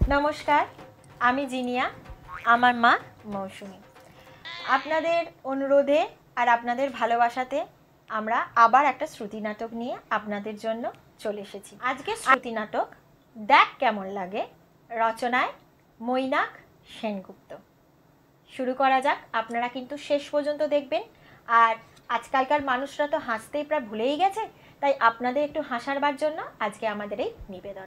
নমস্কার, আমি জিনিয়া, আমার মা মৌসুমী। আপনাদের অনুরোধে আর আপনাদের ভালোবাসাতে আমরা আবার একটা শ্রুতি নাটক নিয়ে আপনাদের জন্য চলে এসেছি। আজকে শ্রুতি নাটক দেখ কেমন লাগে, রচনায় মৈনাক সেনগুপ্ত। শুরু করা যাক। আপনারা কিন্তু শেষ পর্যন্ত দেখবেন। আর আজকালকার মানুষরা তো হাসতেই প্রায় ভুলেই গেছে, তাই আপনাদের একটু হাসাবার জন্য আজকে আমাদের এই নিবেদন।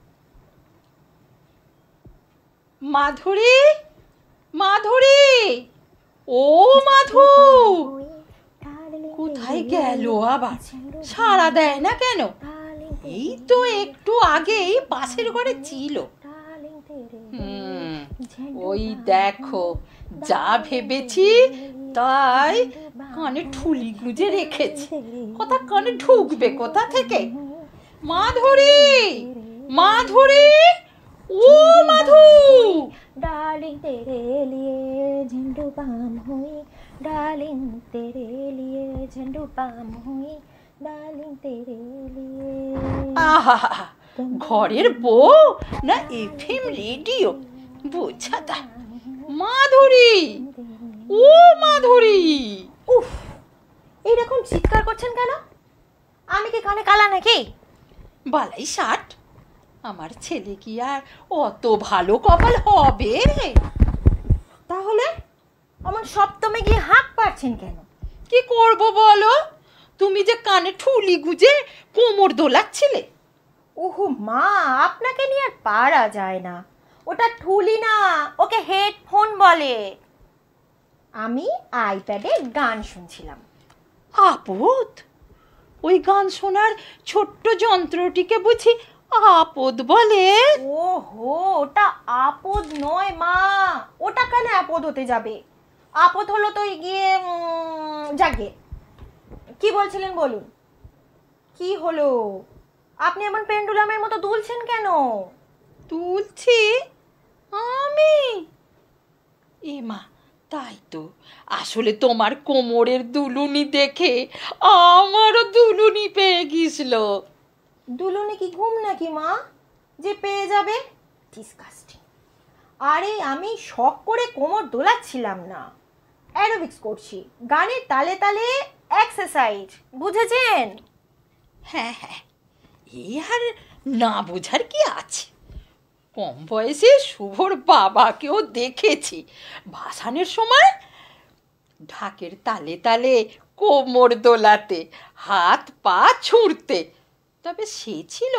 মাধুরী, মাধুরী, ও মাধু, কোথায় গেল আবার? সাড়া দেয় না কেন? এই তো একটু আগেই পাশের ঘরে ছিল। ওই দেখো, যা ভেবেছি তাই কানে ঠুলি গুঁজে রেখেছি। কথা কানে ঢুকবে কোথা থেকে? মাধুরী, মাধুরী, ও মাধু, डार्लिंग तेरे लिए झंडू बाम हुई, डार्लिंग तेरे लिए झंडू बाम हुई, डार्लिंग तेरे लिए। আহা, ঘরের বউ না এফএম রেডিও বোঝা দা। মাধুরী, ও মাধুরী, উফ, এইরকম চিৎকার করছেন কেন? আমি কি কানে কালা নাকি? বালাই ষাট, আমার ছেলে কি আর অত ভালো কপাল হবে? তাহলে আমার সপ্তমে গিয়ে হাঁক পাচ্ছেন কেন? কি করব বলো? তুমি যে কানে ঠুলি গুজে কোমর দোলাচ্ছিলে। ওহো মা, আপনাকে নিয়ে আর পারা যায় না। ওটা ঠুলি না, ওকে হেডফোন বলে। আমি আইপ্যাডে গান শুনছিলাম। আপদ? ওই গান শোনার ছোট্ট যন্ত্রটিকে বুঝি আপদ বলে? ওহো, ওটা আপদ নয় মা। ওটা কেন আপদ হতে যাবে? আপদ হলো তো গিয়ে যাকে। কি বলছিলেন বলুন? কি হলো? আপনি এমন পেন্ডুলামের মতো দুলছেন কেন? তুলছি আমি? এ মা, তাই তো। আসলে তোমার কোমরের দুলুনি দেখে আমারও দুলুনি পেয়ে গিয়েছিল। দুলুনি কি ঘুম নাকি মা যে পেয়ে যাবে? ডিসকাস্টিং। আরে আমি শখ করে কোমর দোলাচ্ছিলাম না, অ্যারোবিক্স করছি, গানের তালে তালে এক্সারসাইজ, বুঝেছেন? হ্যাঁ হ্যাঁ, এই আর না বোঝার কি আছে? কম বয়সে শুভর বাবাকেও দেখেছি ভাসানের সময় ঢাকের তালে তালে কোমর দোলাতে, হাত পা ছুঁড়তে। তবে সে ছিল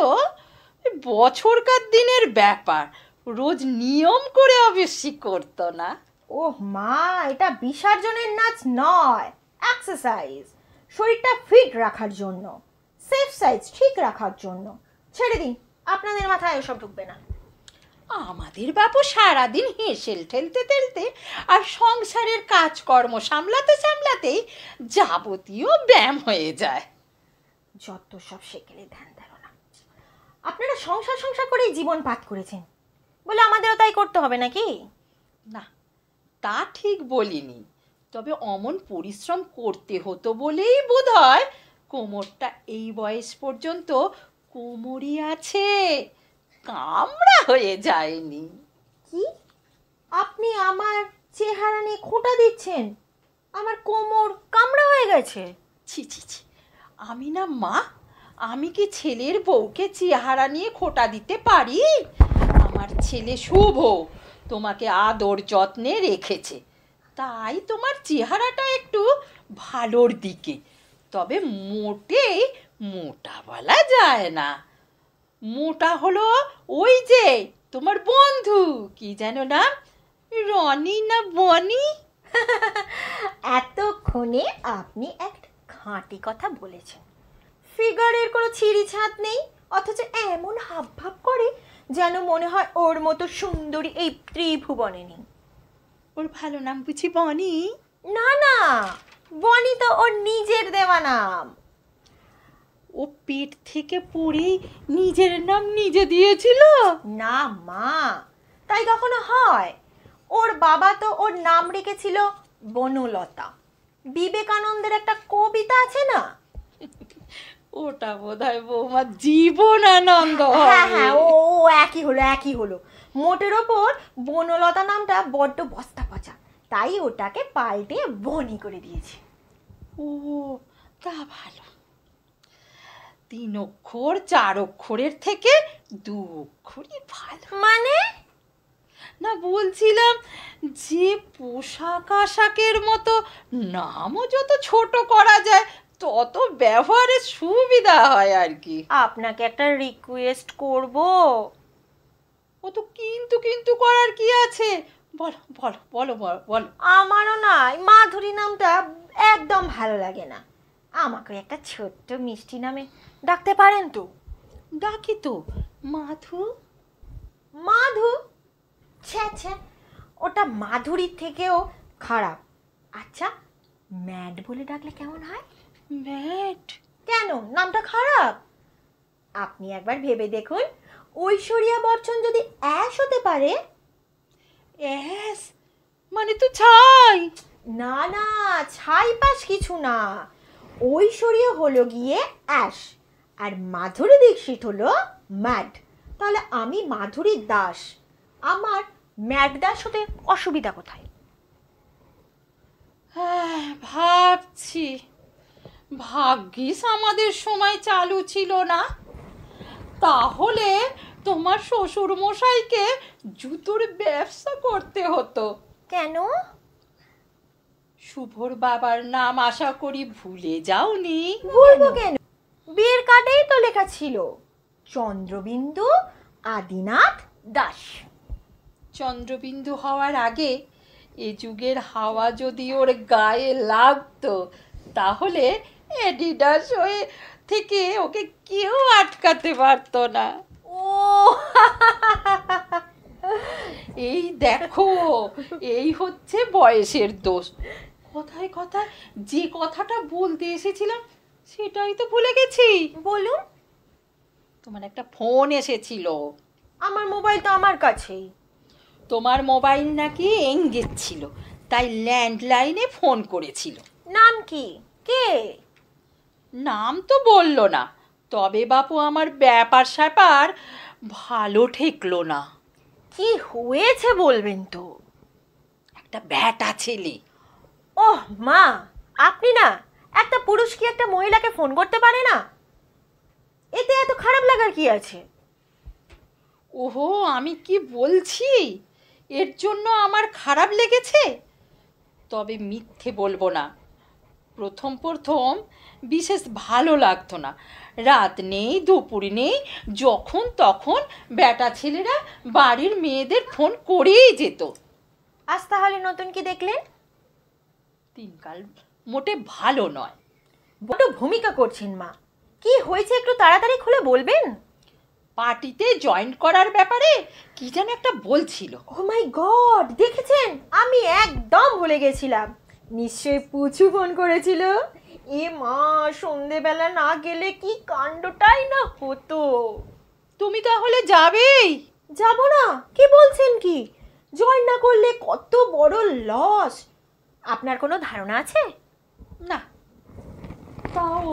বছরকার দিনের ব্যাপার, রোজ নিয়ম করে অবশ্যই করতো না। ওহ মা, এটা বিসর্জনের নাচ নয়, এক্সারসাইজ, শরীরটা ফিট রাখার জন্য, সেফ সাইজ ঠিক রাখার জন্য। ছেড়ে দিন, আপনাদের মাথায় এসব ঢুকবে না। আমাদের বাবু সারাদিন হেসেল ঠেলতে ঠেলতে আর সংসারের কাজকর্ম সামলাতে সামলাতেই যাবতীয় ব্যায়াম হয়ে যায়। যত সব সেকেলে ধ্যান দেয় না। আপনারা সংসার সংসার করেই জীবন পাত করেছেন বলে আমাদেরও তাই করতে হবে নাকি? না, তা ঠিক বলিনি। তবে অমন পরিশ্রম করতে হতো বলেই বোধহয় কোমরটা এই বয়স পর্যন্ত কোমরই আছে, কামড়া হয়ে যায়নি। কি? আপনি আমার চেহারা নিয়ে খোঁটা দিচ্ছেন? আমার কোমর কামড়া হয়ে গেছে? ছি ছি ছি, আমি না মা, আমি কি ছেলের বউকে চেহারা নিয়ে খোঁটা দিতে পারি? আমার ছেলে শুভ তোমাকে আদর যত্নে রেখেছে, তাই তোমার চেহারাটা একটু ভালোর দিকে। তবে মোটেই মোটা বলা যায় না। মোটা হলো ওই যে তোমার বন্ধু, কি যেন নাম, রনি না বনি? এতক্ষণে আপনি একটা খাঁটি কথা বলেছেন। ফিগারের কোনো ছিঁড়ি ছাঁদ নেই, অথচ এমন হাবভাব করে যেন মনে হয় ওর মতো সুন্দরী এই ত্রিভুবনে নেই। ওর ভালো নাম বুঝি বনি? না না, বনি তো ওর নিজের দেওয়া নাম। ও পেট থেকে পড়েই নিজের নাম নিজে দিয়েছিল? না মা, তাই কখনো হয়? ওর বাবা তো ওর নাম রেখেছিল বনলতা। বিবেকানন্দের একটা কবিতা আছে না? ওটা বোধহয় বৌমা জীবনানন্দ হ্যাঁ হ্যাঁ, ও একই হলো। মোটের ওপর বনলতা নামটা বড্ড বস্তা পচা, তাই ওটাকে পাল্টে বনি করে দিয়েছি। ও, তা ভালো। 3 অক্ষর 4 অক্ষরের থেকে 2 অক্ষরই ভালো। মানে? না, বলছিলাম যে পোশাক আশাকের মতো নামও যত ছোট করা যায় তত ব্যবহারের সুবিধা হয় আর কি। আপনাকে একটা রিকোয়েস্ট করব। ও তো কিন্তু কিন্তু করার কি আছে? বলো বলো বলো বলো বলো। আমারও না এই মাধুরী নামটা একদম ভালো লাগে না। আমাকে একটা ছোট্ট মিষ্টি নামে ডাকতে পারেন তো? ডাকি তো, মাধু। মাধু? ছ্যা ছ্যা, ওটা মাধুরীর থেকেও খারাপ। আচ্ছা, ম্যাড বলে ডাকলে কেমন হয়? ম্যাট? কেন, নামটা খারাপ? আপনি একবার ভেবে দেখুন, ঐশ্বরিয়া বচ্চন যদি অ্যাশ হতে পারে। অ্যাস মানে তো ছাই। না না, ছাই পাশ কিছু না। ঐশ্বরিয়া হলো গিয়ে অ্যাশ, আর মাধুরী দীক্ষিত হলো ম্যাড। তাহলে আমি মাধুরী দাস, আমার ম্যাড দাস হতে অসুবিধা কোথায়? হ্যাঁ, ভাবছি ভাগ্যিস আমাদের সময় চালু ছিল না, তাহলে তোমার শ্বশুর মশাইকে জুতোর ব্যবসা করতে হতো। কেন? শুভর বাবার নাম আশা করি ভুলে যাওনি? বলবো কেন, বিয়ের কার্ডেই তো লেখা ছিল চন্দ্রবিন্দু আদিনাথ দাস। চন্দ্রবিন্দু হওয়ার আগে এ যুগের হাওয়া যদি ওর গায়ে লাগতো তাহলে অ্যাডিডাস হয়ে থেকে ওকে কেউ আটকাতে পারতো না। ও এই দেখো, এই হচ্ছে বয়সের দোষ। কথায় কথায় যে কথাটা বলতে এসেছিলাম সেটাই তো ভুলে গেছি। বলুন। তোমার একটা ফোন এসেছিল। আমার মোবাইল তো আমার কাছেই। তোমার মোবাইল নাকি এঙ্গেজ ছিল, তাই ল্যান্ডলাইনে ফোন করেছিল। নাম কি? কে? নাম তো বললো না, তবে বাপু আমার ব্যাপার স্যাপার ভালো ঠেকলো না। কি হয়েছে বলবেন তো? একটা ব্যাটা ছেলে। ওহ মা, আপনি না একটা পুরুষ কি একটা মহিলাকে ফোন করতে পারে না? এতে এত খারাপ লাগার কি আছে? ওহো, আমি কি বলছি, এর জন্য আমার খারাপ লেগেছে? তবে মিথ্যে বলবো না, প্রথম প্রথম বিশেষ ভালো লাগতো না। রাত নেই দুপুর নেই, যখন তখন ব্যাটা ছেলেরা বাড়ির মেয়েদের ফোন করেই যেত। আজ তাহলে নতুন কি দেখলেন? দিনকাল মোটে ভালো নয়। বড় ভূমিকা করছেন মা। কি হয়েছে একটু তাড়াতাড়ি খুলে বলবেন? পার্টিতে জয়েন করার ব্যাপারে কি যেন একটা বলছিল। ও মাই গড, দেখেছেন? আমি একদম ভুলে গেছিলাম। নিশ্চয়ই পুচু ফোন করেছিল। এ মা, সন্ধেবেলা না গেলে কি কাণ্ডটাই না হতো। তুমি তাহলে যাবেই? যাব না? কি বলছেন কি? জয়েন না করলে কত বড় লস। আপনার কোনো ধারণা আছে? না, তাও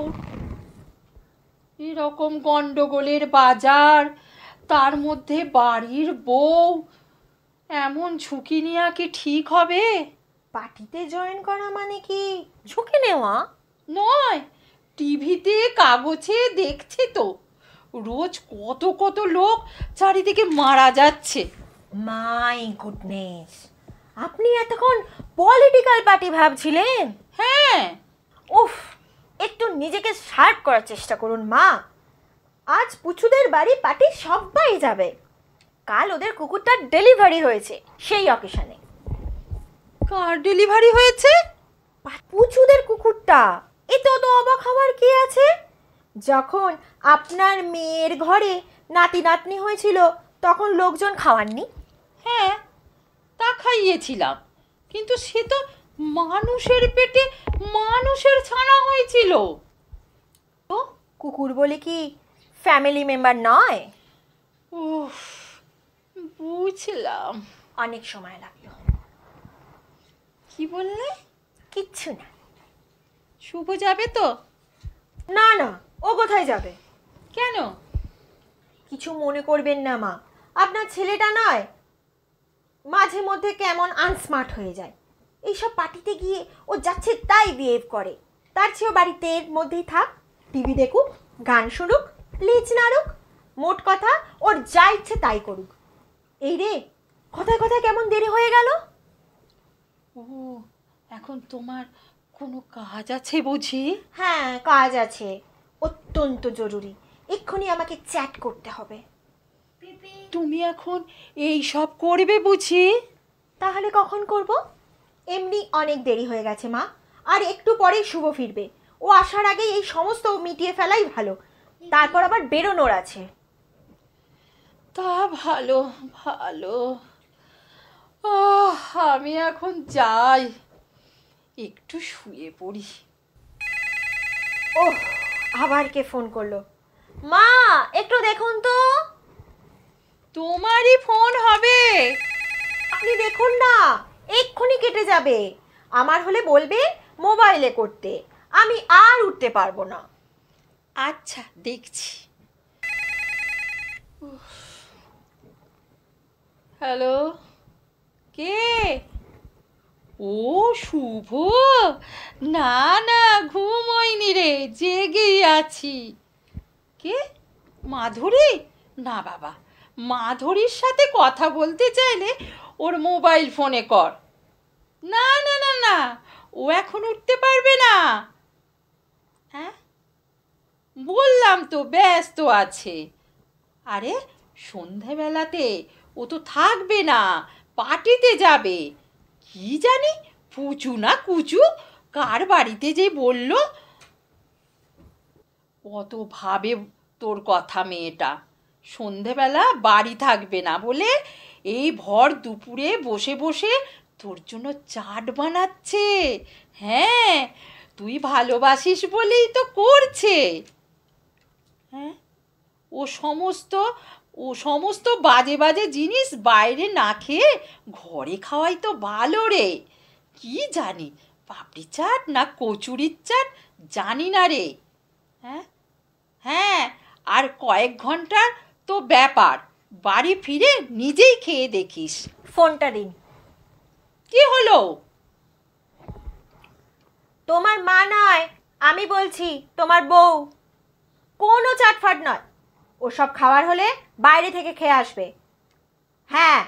এরকম গন্ডগোলের বাজার, তার মধ্যে বাড়ির বউ, এমন ঝুঁকি নেওয়া কি ঠিক হবে? পার্টিতে জয়েন করা মানে কি ঝুঁকি নেওয়া? নয়, টিভিতে কাগজে দেখছি তো রোজ কত কত লোক চারিদিকে মারা যাচ্ছে। মাই গুডনেস, আপনি এতক্ষণ পলিটিক্যাল পার্টি ভাবছিলেন? হ্যাঁ। উফ, একটু নিজেকে শার্প করার চেষ্টা করুন মা। আজ পুচুদের বাড়ি পার্টি সবাই যাবে। কাল ওদের কুকুরটার ডেলিভারি হয়েছে সেই অকেশনে। কার ডেলিভারি হয়েছে? পুচুদের কুকুরটা। এতে তো অবাক হওয়ার কি আছে? যখন আপনার মেয়ের ঘরে নাতি নাতনি হয়েছিল তখন লোকজন খাওয়াননি? হ্যাঁ, তা খাইয়েছিলাম, কিন্তু সে তো মানুষের পেটে মানুষের ছানা হয়েছিল। তো কুকুর বলে কি ফ্যামিলি মেম্বার নয়? উফ, বুঝলাম। অনেক সময় লাগলো। কি বললে? কিচ্ছু না। শুভ যাবে তো? না না, ও কোথায় যাবে? কেন? কিছু মনে করবেন না মা, আপনার ছেলেটা নয় মাঝে মধ্যে কেমন আনস্মার্ট হয়ে যায়। এইসব পার্টিতে গিয়ে ও যাচ্ছে তাই বিহেভ করে। তার চেয়েও বাড়িতে এর মধ্যেই থাক, টিভি দেখুক, গান শুনুক, লিচ নাড়ুক, মোট কথা ওর যা ইচ্ছে তাই করুক। এই রে, কথায় কথায় কেমন দেরি হয়ে গেল। ও, এখন তোমার কোনো কাজ আছে বুঝি? হ্যাঁ, কাজ আছে, অত্যন্ত জরুরি। এক্ষুনি আমাকে চ্যাট করতে হবে। তুমি এখন এই সব করবে বুঝি? তাহলে কখন করব? এমনি অনেক দেরি হয়ে গেছে মা, আর একটু পরেই শুভ ফিরবে। ও আসার আগে এই সমস্ত মিটিয়ে ফেলাই ভালো, তারপর আবার বেরোনোর আছে। তা ভালো ভালো। আমি এখন যাই, একটু শুয়ে পড়ি। ওহ, আবার কে ফোন করলো? মা, একটু দেখুন তো। তোমারই ফোন হবে? আপনি দেখুন না, এক্ষুনি কেটে যাবে। আমার হলে বলবে মোবাইলে করতে, আমি আর উঠতে পারবো না। আচ্ছা, দেখছি। হ্যালো, কে? ও শুভ, না না ঘুমোইনি রে, জেগেই আছি। কে? মাধুরী? না বাবা, মাধুরীর সাথে কথা বলতে চাইলে ওর মোবাইল ফোনে কর। না না না না, ও এখন উঠতে পারবে না। হ্যাঁ, বললাম তো ব্যস্ত আছে। আরে সন্ধেবেলাতে ও তো থাকবে না, পার্টিতে যাবে। কি জানি পুচু না কুচু কার বাড়িতে যে বলল। কত ভাবে তোর কথা মেয়েটা, সন্ধেবেলা বাড়ি থাকবে না বলে এই ভর দুপুরে বসে বসে তোর জন্য চাট বানাচ্ছে। হ্যাঁ, তুই ভালোবাসিস বলেই তো করছে। হ্যাঁ, ও সমস্ত বাজে বাজে জিনিস বাইরে না খেয়ে ঘরে খাওয়াই তো ভালো রে। কি জানি পাপড়ি চাট না কচুরির চাট, জানি না রে। হ্যাঁ হ্যাঁ, আর কয়েক ঘন্টার তো ব্যাপার, বাড়ি ফিরে নিজেই খেয়ে দেখিস। ফোনটা দিন। কি হলো? তোমার মা নয়, আমি বলছি, তোমার বউ। কোনো চাটফাট নয়, ওসব খাবার হলে বাইরে থেকে খেয়ে আসবে। হ্যাঁ,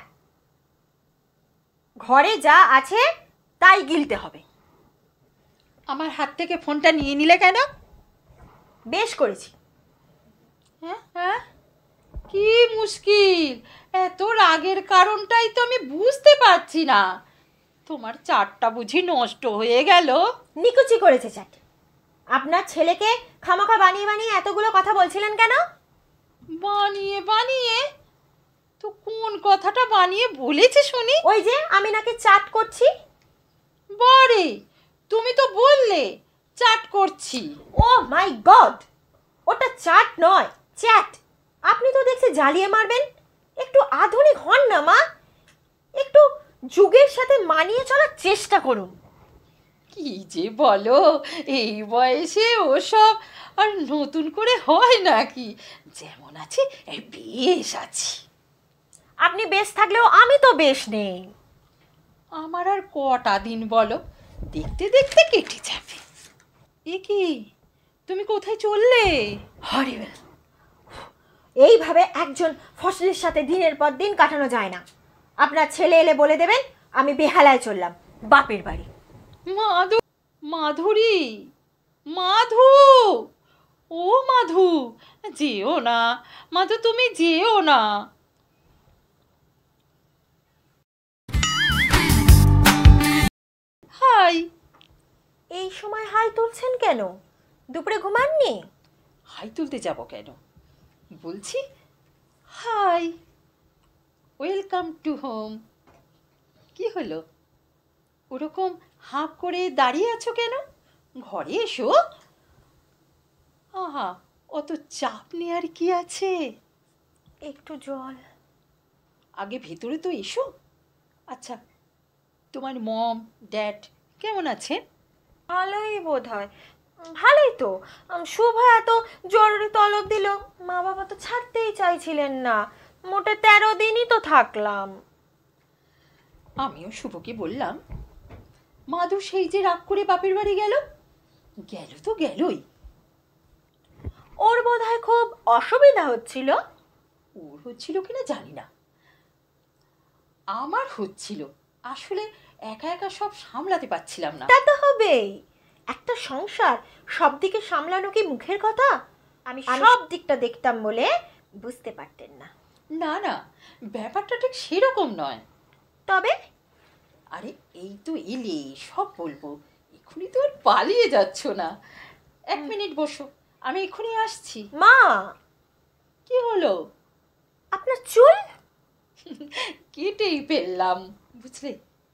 ঘরে যা আছে তাই গিলতে হবে। আমার হাত থেকে ফোনটা নিয়ে নিলে কেন? বেশ করেছি। হ্যাঁ হ্যাঁ, কি মুশকিল, এত রাগের কারণটাই তো আমি বুঝতে পারছি না। তোমার চাটটা বুঝি নষ্ট হয়ে গেল? নিকুচি করেছে চাট। আপনার ছেলেকে খামাখা বানিয়ে বানিয়ে এতগুলো কথা বলছিলেন কেন? বানিয়ে বানিয়ে? তো কোন কথাটা বানিয়ে বলেছে শুনি? ওই যে আমি নাকি চাট করছি। বারে, তুমি তো বললে চাট করছি। ও মাই গড, ওটা চাট নয়, চ্যাট। আপনি তো দেখছি জ্বালিয়ে মারবেন। একটু আধুনিক হন না মা, একটু যুগের সাথে মানিয়ে চলার চেষ্টা করুন। কি যে বলো, এই বয়সে ওসব আর নতুন করে হয় নাকি? যেমন আছে এই বেশ আছি। আপনি বেশ থাকলেও আমি তো বেশ নেই। আমার আর কটা দিন বলো, দেখতে দেখতে কেটে যাবে। এ কি, তুমি কোথায় চললে? হরিবেল, এইভাবে একজন ফসলের সাথে দিনের পর দিন কাটানো যায় না। আপনার ছেলে এলে বলে দেবেন আমি বেহালায় চললাম বাপের বাড়ি। মাধুরী, মাধু, ও মাধু, যেও না মাধু, তুমি যেও না। হাই। এই সময় হাই তুলছেন কেন? দুপুরে ঘুমাননি? হাই তুলতে যাব কেন? বলছি হাই, ওয়েলকাম টু হোম। কি হলো, ওরকম হাঁপ করে দাঁড়িয়ে আছো কেন? ঘরে এসো। আহা, অত চাপ নেওয়ার কি আছে? একটু জল। আগে ভেতরে তো এসো। আচ্ছা, তোমার মম ড্যাড কেমন আছে? ভালোই বোধ হয়, ভালোই তো। শুভ এত জরুরি তলব দিল, মা বাবা তো ছাড়তেই চাইছিলেন না। মোটে 13 দিনই তো থাকলাম। আমিও শুভকে বললাম, মাধু সেই যে রাগ করে বাপের বাড়ি গেল, গেল তো গেলই। ওর বোধহয় খুব অসুবিধা হচ্ছিল। ওর হচ্ছিল কিনা জানি না, আমার হচ্ছিল। আসলে একা একা সব সামলাতে পারছিলাম না। তা তো হবেই, একটা সংসার সব দিকে সামলানো কি মুখের কথা? আমি সব দিকটা দেখতাম বলে বুঝতে পারতেন না। না না, ব্যাপারটা ঠিক সেরকম নয়। তবে আরে এই তো এলে, সব বলবো। এক্ষুনি তো আর পালিয়ে যাচ্ছ না। 1 মিনিট বসো, আমি এক্ষুনি আসছি। মা, কি হলো? আপনার চুল কেটেই ফেললাম, বুঝলে।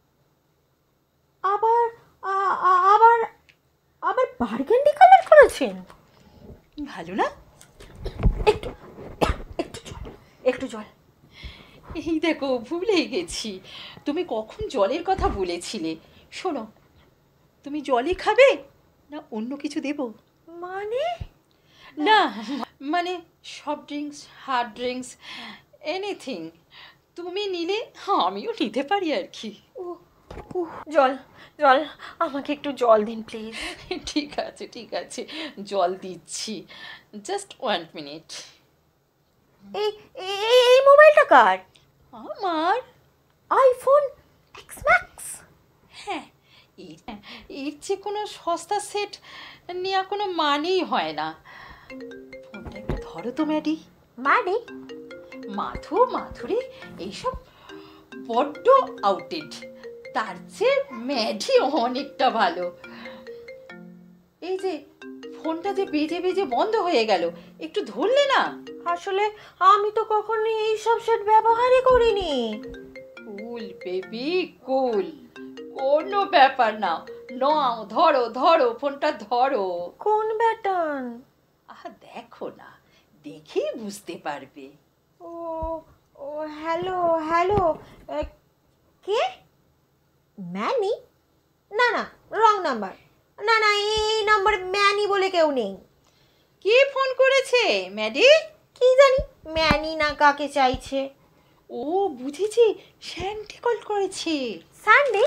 আবার আবার আবার বার্গেন্ডি কালার করেছেন। ভালো না? একটু একটু জল, একটু জল। এই দেখো, ভুলে গেছি। তুমি কখন জলের কথা বলেছিলে। শোনো, তুমি জলই খাবে না অন্য কিছু দেব? মানে না মানে soft drinks, hard drinks, anything তুমি নিলে আমিও নিতে পারি আর কি। জল জল, আমাকে একটু জল দিন প্লিজ। ঠিক আছে ঠিক আছে, জল দিচ্ছি। Just 1 minute. এই এই মোবাইলটা কার? আমার। IPhone X Max. হ্যাঁ, এর যে কোনো সস্তা সেট নেওয়া কোনো মানেই হয় না। ফোনটা একটু ধরো তো ম্যাডি। মানে মাধুরী এইসব বড্ড আউটেড। তার চেয়ে ম্যাডি অনেকটা ভালো। এই যে ফোনটা যে বেজে বেজে বন্ধ হয়ে গেল, একটু ধরলে না? আসলে আমি তো কখনো এইসব সেট ব্যবহারই করিনি। কুল বেবি কুল, কোনো ব্যাপার না। নাও ধরো ধরো, ফোনটা ধরো। কোন ব্যাটন? দেখো না, দেখেই বুঝতে পারবে। ও ও হ্যালো হ্যালো। কে? ম্যানি? না না, রং নাম্বার। না না, এই নম্বরে ম্যানি বলে কেউ নেই। কে ফোন করেছে ম্যাডি? কি জানি ম্যানি না কাকে চাইছে। ও বুঝেছি, স্যান্ডি কল করেছে। সানডে?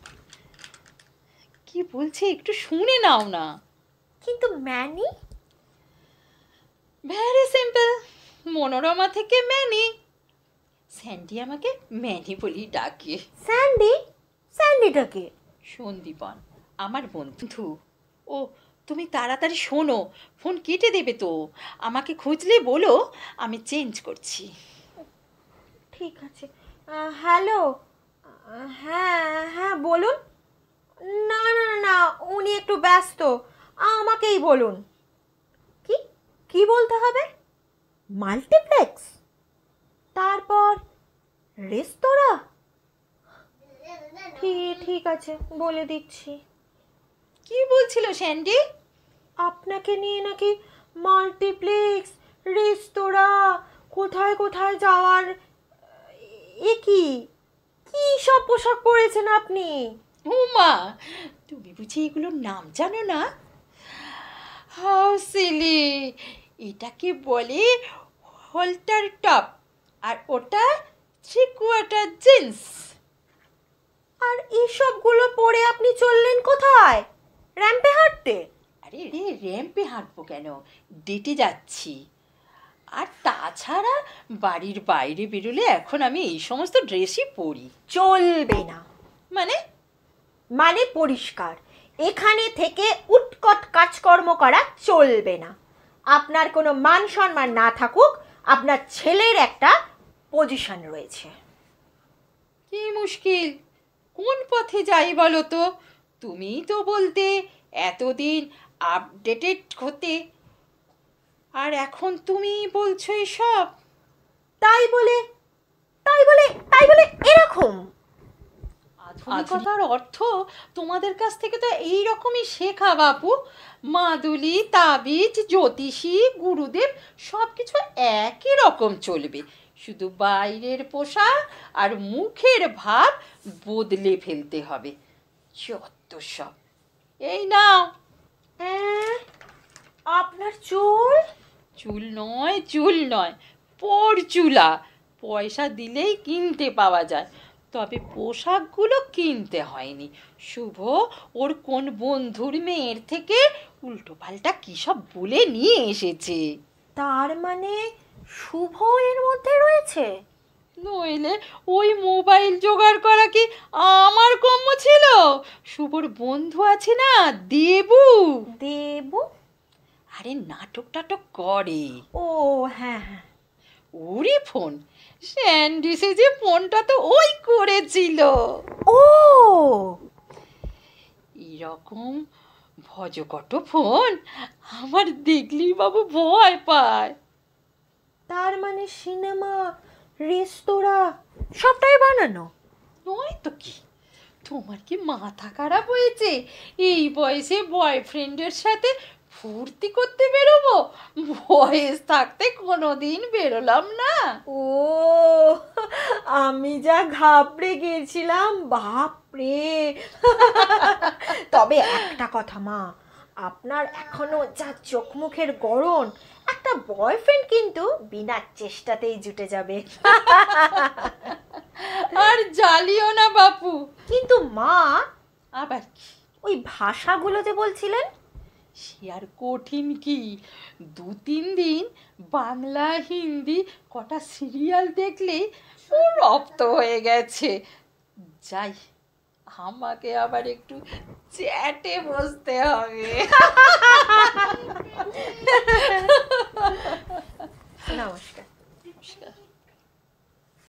কি বলছে একটু শুনে নাও না। কিন্তু ম্যানি? ভেরি সিম্পল, মনোরমা থেকে ম্যানি। স্যান্ডি আমাকে ম্যানি বলেই ডাকে। স্যান্ডি? স্যান্ডিটাকে? সন্দীপন, আমার বন্ধু। ও তুমি তাড়াতাড়ি শোনো, ফোন কেটে দেবে তো। আমাকে খুঁজলে বলো, আমি চেঞ্জ করছি। ঠিক আছে। হ্যালো। হ্যাঁ হ্যাঁ বলুন। না না না না, উনি একটু ব্যস্ত, আমাকেই বলুন। কি কি বলতে হবে? মাল্টিপ্লেক্স, তারপর রেস্তোরাঁ? ঠিক আছে, বলে দিচ্ছি। কি বলছিল স্যান্ডি? আপনাকে নিয়ে নাকি মাল্টিপ্লেক্স, রেস্তোরাঁ, কোথায় কোথায় যাওয়ার। এ কি কি সব পোশাক পরেছেন আপনি? উমা, তুমি বুঝি এগুলোর নাম জানো না? How silly! এটাকে বলে হলটার টপ, আর ওটা 3/4 জিন্স। আর এসবগুলো পরে আপনি চললেন কোথায়? র্যাম্পে হাঁটতে? আরে রে, র্যাম্পে হাঁটবো কেন, ডেটে যাচ্ছি। আর তাছাড়া বাড়ির বাইরে বেরোলে এখন আমি এই সমস্ত ড্রেসই পরি। চলবে না। মানে? মানে পরিষ্কার, এখানে থেকে উৎকট কাজকর্ম করা চলবে না। আপনার কোনো মান সম্মান না থাকুক, আপনার ছেলের একটা পজিশন রয়েছে। কি মুশকিল, কোন পথে যাই বলো তো? তুমিই তো বলতে এতদিন আপডেটেড হতে, আর এখন তুমি বলছো এসব। তাই বলে এরকম আধুনিকতার অর্থ তোমাদের কাছ থেকে তো এই রকমই শেখা বাপু। মাদুলি, তাবিজ, জ্যোতিষী, গুরুদেব সব কিছু একই রকম চলবে, শুধু বাইরের পোশাক আর মুখের ভাব বদলে ফেলতে হবে। যত সব। এই নাও। আপনার চুল? চুল নয়, পরচুলা। পয়সা দিলেই কিনতে পাওয়া যায়, তবে পোশাকগুলো কিনতে হয়নি। শুভ ওর কোন বন্ধুর মেয়ের থেকে উল্টো পাল্টা কী সব বলে নিয়ে এসেছে। তার মানে শুভ এর মধ্যে রয়েছে? নইলে ওই মোবাইল জোগাড় করা কি আমার কম্ম ছিল? শুভর বন্ধু আছে না, দেবু। দেবু? আরে নাটক টাটক করে। ও হ্যাঁ হ্যাঁ। ওরই ফোন। স্যান্ডিসে যে ফোনটা তো ওই করেছিল। ও এরকম ভজকট ফোন আমার দেখলেই বাবু ভয় পায়। তার মানে সিনেমা, রেস্তোরাঁ সবটাই বানানো? নয় তো কি, তোমার কি মাথা খারাপ হয়েছে? এই বয়সে বয়ফ্রেন্ডের সাথে ফুর্তি করতে বেরোবো? বয়স থাকতে কোনোদিন বেরোলাম না। ও আমি যা ঘাবড়ে গেছিলাম, বাপরে। তবে একটা কথা মা, আপনার এখনো যা চোখ মুখের গড়ন, একটা বয়ফ্রেন্ড কিন্তু বিনা চেষ্টাতেই জুটে যাবে। আর জ্বালিও না বাপু। কিন্তু মা, আবার কি? ওই ভাষাগুলো যে বলছিলেন, সে আর কঠিন কি? 2-3 দিন বাংলা হিন্দি কটা সিরিয়াল দেখলেই ও রপ্ত হয়ে গেছে। যাই, আমাকে আবার একটু চ্যাটে বসতে হবে। নমস্কার।